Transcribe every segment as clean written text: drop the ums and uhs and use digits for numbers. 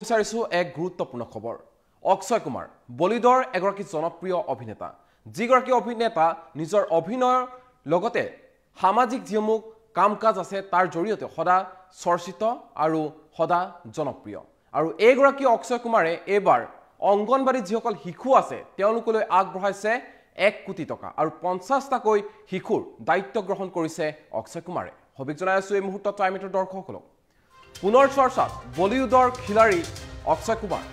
বিচাৰিছো এক গুৰুত্বপূৰ্ণ খবৰ অক্ষয় কুমাৰ বলিউডৰ এগৰাকী জনপ্ৰিয় অভিনেতা যিগৰাকী অভিনেতা নিজৰ অভিনয়ৰ লগতে সামাজিক যিসমূহ কাম-কাজ আছে তাৰ জৰিয়তে সদা চৰ্চিত আৰু সদা জনপ্ৰিয় আৰু এইগৰাকী অক্ষয় কুমাৰে এবাৰ অংগনবাড়ী যিসকল শিশু আছে তেওঁলোকলৈ আগবঢ়াইছে 1 কোটি টকা আৰু 50টাকৈ শিশুৰ দায়িত্ব গ্ৰহণ কৰিছে অক্ষয় কুমাৰে হবিক জনাই আছো এই মুহূৰ্তত টাইমিটৰ দৰ্শকসকলক পুনৰ চৰ্চাত বলিউডৰ খিলাৰী অক্ষয় কুমাৰ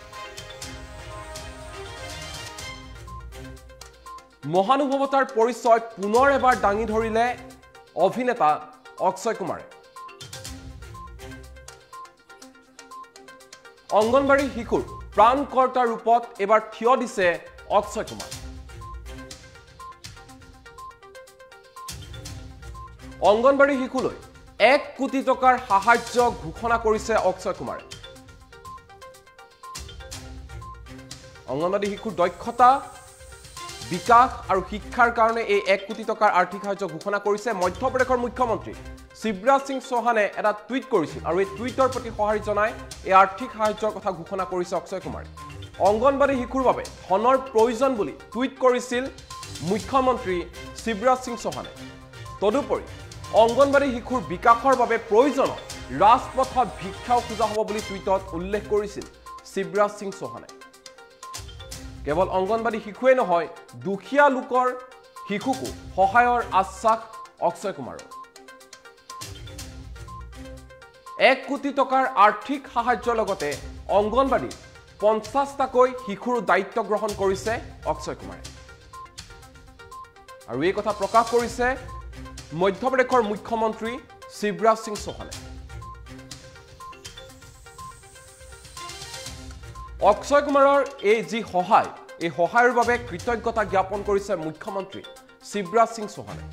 মহানুভৱতাৰ পৰিচয় পুনৰ এবাৰ দাঙি ধৰিলে অভিনেতা অক্ষয় কুমাৰে অংগনবাড়ী শিশুৰ প্ৰাণকৰ্তা ৰূপত এবাৰ থিয় দিছে অক্ষয় কুমাৰ অংগনবাড়ী শিশুলৈ 1 কোটি টকাৰ সাহায্য ঘোষণা কৰিছে অক্ষয় কুমাৰে অংগনবাড়ী শিশুৰ দক্ষতা বিকাশ আৰু শিক্ষাৰ কাৰণে এই 1 কোটি টকাৰ আৰ্থিক সাহায্য ঘোষণা কৰিছে মধ্যপ্ৰদেশৰ মুখ্যমন্ত্ৰী শিৱৰাজ সিং চৌহানে এটা টুইট কৰিছিল আৰু এই টুইটৰ প্ৰতি সঁহাৰি জনাই এই আৰ্থিক সাহায্যৰ কথা ঘোষণা কৰিছে অক্ষয় কুমাৰে অংগনবাড়ী শিশুৰ বাবে ধনৰ প্ৰয়োজন বুলি টুইট কৰিছিল মুখ্যমন্ত্ৰী শিৱৰাজ সিং চৌহানে তদুপৰি অংগনবাড়ী শিশুৰ বিকাশৰ বাবে প্ৰয়োজন ৰাজপথত ভিক্ষাও খোজা হ'ব বুলি টুইটত উল্লেখ কৰিছিল শিৱৰাজ সিং চৌহানে কেৱল অংগনবাড়ী শিশুৱে নহয় দুখীয়া লোকৰ শিশুকো সহায়ৰ আশ্বাস অক্ষয় কুমাৰৰ 1 কোটি টকাৰ আৰ্থিক সাহায্যৰ লগতে অংগনবাড়ী 50টাকৈ শিশুৰ দায়িত্ব গ্ৰহণ কৰিছে অক্ষয় কুমাৰে আৰু এই কথা প্ৰকাশ কৰিছে মধ্যপ্ৰদেশৰ মুখ্যমন্ত্ৰী শিৱৰাজ সিং চৌহানে অক্ষয় কুমাৰৰ এই যি সহায় এই সহায়ৰ বাবে কৃতজ্ঞতা জ্ঞাপন কৰিছে মুখ্যমন্ত্ৰী শিৱৰাজ সিং চৌহানে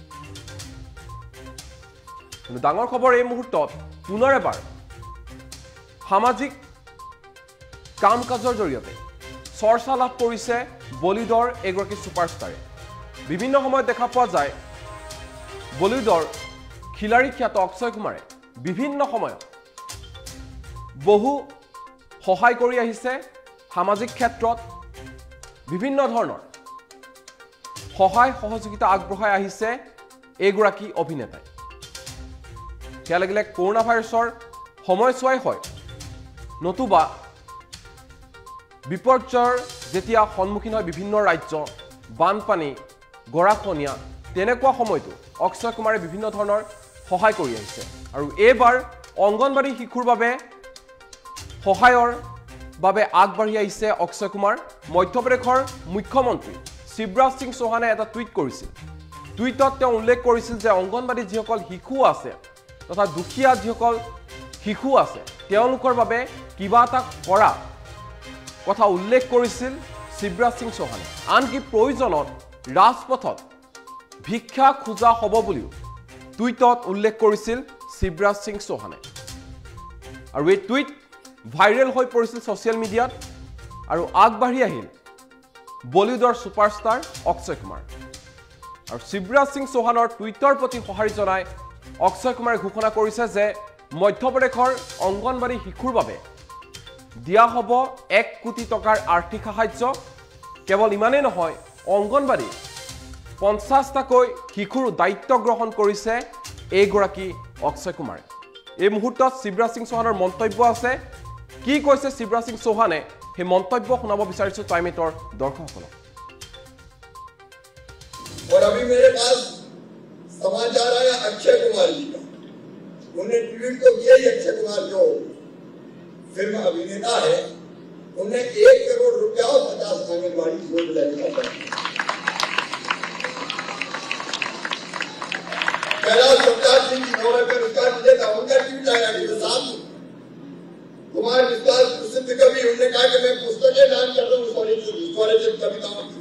কিন্তু ডাঙৰ খবৰ এই মুহূৰ্তত পুনৰ এবাৰ সামাজিক কাম-কাজৰ জৰিয়তে চৰ্চা লাভ কৰিছে বলিউডৰ এগৰাকী ছুপাৰষ্টাৰে বিভিন্ন সময়ত দেখা পোৱা যায় বলিউডৰ খিলাৰী খ্যাত অক্ষয় কুমাৰে বিভিন্ন সময়ত বহু সহায় কৰি আহিছে সামাজিক ক্ষেত্ৰত বিভিন্ন ধৰণৰ সহায় সহযোগিতা আগবঢ়াই আহিছে এগৰাকী অভিনেতাই কিয় লাগিলে কৰোনা ভাইৰাছৰ সময়ছোৱাই হয় নতুবা বিপৰ্যয়ৰ যেতিয়া সন্মুখীন হয় বিভিন্ন ৰাজ্য বানপানী গৰাখনীয়া তেনেকুৱা সময়তো অক্ষয় কুমাৰে বিভিন্ন ধৰণৰ সহায় কৰি আহিছে আৰু এবাৰ অংগনবাড়ী শিশুৰ বাবে সহায়ৰ বাবে আগবাঢ়ি আহিছে অক্ষয় কুমাৰ মধ্যপ্ৰদেশৰ মুখ্যমন্ত্ৰী শিৱৰাজ সিং চৌহানে এটা টুইট কৰিছিল টুইটত তেওঁ উল্লেখ কৰিছিল যে অংগনবাড়ী যিসকল শিশু আছে তথা দুখীয়া যিসকল শিশু আছে তেওঁলোকৰ বাবে কিবা এটা কৰা কথা উল্লেখ কৰিছিল শিৱৰাজ সিং চৌহানে আনকি প্ৰয়োজনত ৰাজপথত ভিক্ষা খোজা হ'ব বুলিও টুইটত উল্লেখ কৰিছিল শিৱৰাজ সিং চৌহানে আৰু এই টুইট ভাইৰেল হৈ পৰিছিল ছ'চিয়েল মিডিয়াত আৰু আগবাঢ়ি আহিল বলিউডৰ ছুপাৰষ্টাৰ অক্ষয় কুমাৰ আৰু শিৱৰাজ সিং চৌহানৰ টুইটৰ প্ৰতি সঁহাৰি জনাই অক্ষয় কুমাৰে ঘোষণা কৰিছে যে মধ্যপ্ৰদেশৰ অংগনবাড়ী শিশুৰ বাবে দিয়া হ'ব 1 কোটি টকাৰ আৰ্থিক সাহায্য কেৱল ইমানেই নহয় অংগনবাড়ী 50টাকৈ শিশুৰ দায়িত্ব গ্ৰহণ কৰিছে এইগৰাকী অক্ষয় কুমাৰে এই মুহূৰ্তত শিৱৰাজ সিং চৌহানৰ মন্তব্য আছে কি কৈছে শিৱৰাজ সিং চৌহানে সেই মন্তব্য শুনাব বিচাৰিছো টাইমিটৰ দৰ্শকসকলক और अभी मेरे पास समाचार आया अक्षय कुमार जी का उन्हें ट्वीट तो किया ही अक्षय कुमार जो फिल्म अभिनेता है उन्हें 1 करोड़ रुपया और 50 आंगनबाड़ी गोद लेने का कैलाश सत्यार सिंह की खबर पर उसका मुझे था उनका ट्वीट आया कि साहब कुमार विश्वास प्रसिद्ध कवि उन्होंने कहा कि मैं पुस्तकें दान करता हूँ स्वरचित कविताओं की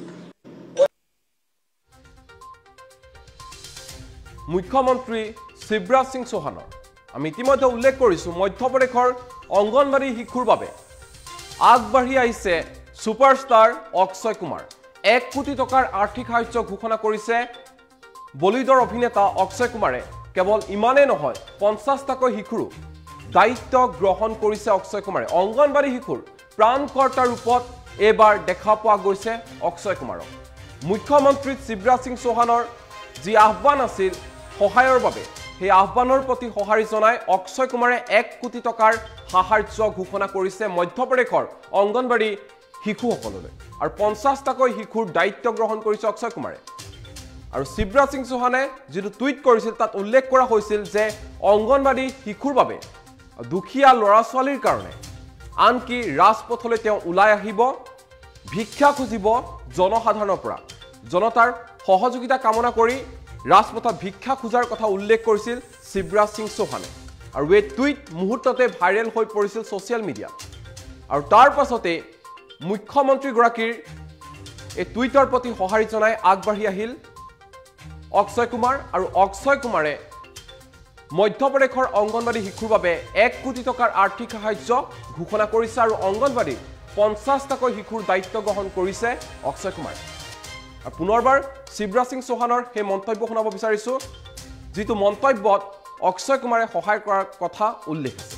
মুখ্যমন্ত্ৰী শিৱৰাজ সিং চৌহানৰ আমি ইতিমধ্যে উল্লেখ কৰিছো মধ্যপ্ৰদেশৰ অংগনবাড়ী শিশুৰ বাবে আগবাঢ়ি আহিছে ছুপাৰষ্টাৰ অক্ষয় কুমাৰ 1 কোটি টকাৰ আৰ্থিক সাহায্য ঘোষণা কৰিছে বলিউডৰ অভিনেতা অক্ষয় কুমাৰে কেৱল ইমানেই নহয় 50টাকৈ শিশুৰ দায়িত্ব গ্ৰহণ কৰিছে অক্ষয় কুমাৰে। অংগনবাড়ী শিশুৰ প্ৰাণকৰ্তাৰ ৰূপত এইবাৰ দেখা পোৱা গৈছে অক্ষয় কুমাৰক। মুখ্যমন্ত্ৰী শিৱৰাজ সিং চৌহানৰ যি আহ্বান আছিল সহায়ৰ বাবে, সেই আহ্বানৰ প্ৰতি সঁহাৰি জনাই অক্ষয় কুমাৰে 1 কোটি টকাৰ সাহায্য ঘোষণা কৰিছে মধ্যপ্ৰদেশৰ অংগনবাড়ী শিশুসকললৈ। আৰু 50টাকৈ শিশুৰ দায়িত্ব গ্ৰহণ কৰিছে অক্ষয় কুমাৰে। আৰু শিৱৰাজ সিং চৌহানে যিটো টুইট কৰিছিল তাত উল্লেখ কৰা হৈছিল যে অংগনবাড়ী শিশুৰ বাবে, দুখীয়া ল'ৰা ছোৱালীৰ কাৰণে আনকি ৰাজপথলৈ তেওঁ ওলাই আহিব, ভিক্ষা খুজিব জনসাধাৰণৰ পৰা, জনতাৰ সহযোগিতা কামনা কৰি ৰাজপথত ভিক্ষা খোজাৰ কথা উল্লেখ কৰিছিল শিৱৰাজ সিং চৌহানে। আৰু এই টুইট মুহূৰ্ততে ভাইৰেল হৈ পৰিছিল ছ'চিয়েল মিডিয়াত। আৰু তাৰ পাছতে মুখ্যমন্ত্ৰীগৰাকীৰ এই টুইটৰ প্ৰতি সঁহাৰি জনাই আগবাঢ়ি আহিল অক্ষয় কুমাৰ। আৰু অক্ষয় কুমাৰে মধ্যপ্ৰদেশৰ অংগনবাড়ী শিশুৰ বাবে 1 কোটি টকাৰ আৰ্থিক সাহায্য ঘোষণা কৰিছে। আৰু অংগনবাড়ীৰ 50টাকৈ শিশুৰ দায়িত্ব গ্ৰহণ কৰিছে অক্ষয় কুমাৰে। আৰু পুনৰবাৰ শিৱৰাজ সিং চৌহানৰ সেই মন্তব্য শুনাব বিচাৰিছো, যিটো মন্তব্যত অক্ষয় কুমাৰে সহায় কৰাৰ কথা উল্লেখ আছে।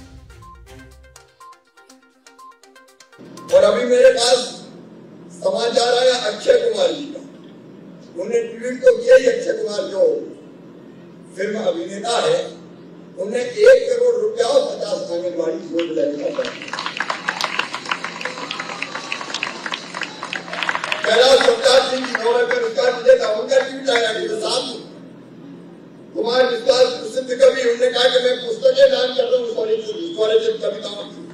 और अभी मेरे पास समाचार आया अक्षय कुमार जी का, उन्हें ट्वीट तो किया ही अक्षय कुमार जो फिल्म अभिनेता है, उन्हें 1 करोड़ रुपया और 50 आंगनबाड़ी गोद लेने का कैलाश प्रकाश सिंह की खबर पर उसका मुझे था, उनका ट्वीट आया कि साहब कुमार विश्वास प्रसिद्ध कवि, उन्होंने कहा कि मैं पुस्तकें दान करता हूँ, कविताओं की